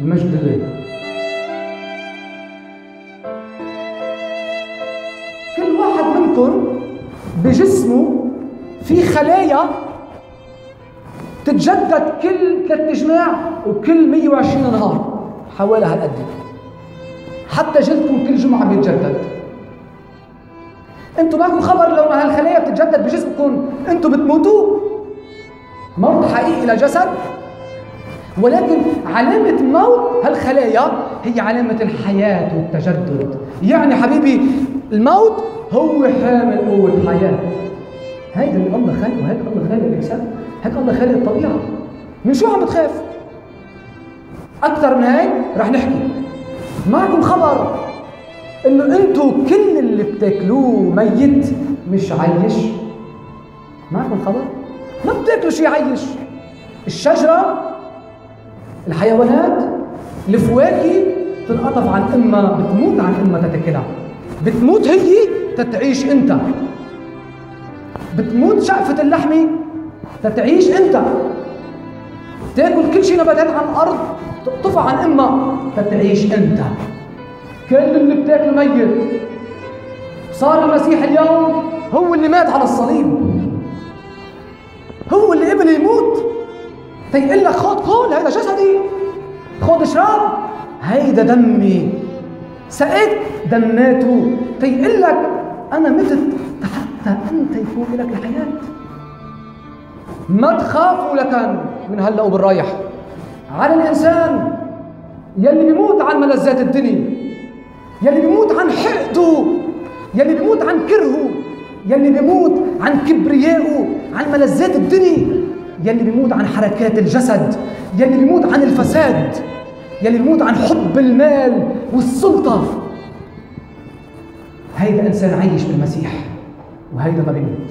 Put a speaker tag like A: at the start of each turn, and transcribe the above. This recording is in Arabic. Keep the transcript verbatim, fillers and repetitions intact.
A: المجد لله. كل واحد منكم بجسمه في خلايا تتجدد كل ثلاث اجماع وكل مية وعشرين نهار، حوالي هالقد. حتى جلدكم كل جمعه بيتجدد. انتم ماكم خبر لو ما هالخلايا بتتجدد بجسمكم انتم بتموتوا موت حقيقي لجسد، ولكن علامه موت هالخلايا هي علامه الحياه والتجدد. يعني حبيبي الموت هو حامل قوه حياه. هيدا اللي الله خلقه، هيك الله خالق الانسان، هيك الله خالق الطبيعه. من شو عم بتخاف؟ اكثر من هيك رح نحكي. معكم خبر انه انتو كل اللي بتاكلوه ميت مش عايش. معكم خبر؟ ما بتاكلوا شيء عايش. الشجره، الحيوانات، الفواكه تنقطف عن امها، بتموت عن امها تتاكلها. بتموت هي تتعيش انت. بتموت شقفة اللحمة تتعيش انت. تاكل كل شيء نباتات عن الارض تقطفها عن امها تتعيش انت. كل اللي بتاكله ميت. صار المسيح اليوم هو اللي مات على الصليب، هو اللي قبل يموت تيقول لك خذ كل هيدا جسدي، خذ اشرب هيدا دمي، سقيت دماته، تيقول لك انا متت حتى انت يكون لك الحياه. ما تخافوا لكن من هلا وبالرايح على الانسان يلي بيموت عن ملذات الدنيا، يلي بيموت عن حقده، يلي بيموت عن كرهه، يلي بيموت عن كبريائه، عن ملذات الدنيا، يلي بيموت عن حركات الجسد، يلي بيموت عن الفساد، يلي بيموت عن حب المال والسلطة. هيدا إنسان عايش بالمسيح، وهيدا ما بيموت.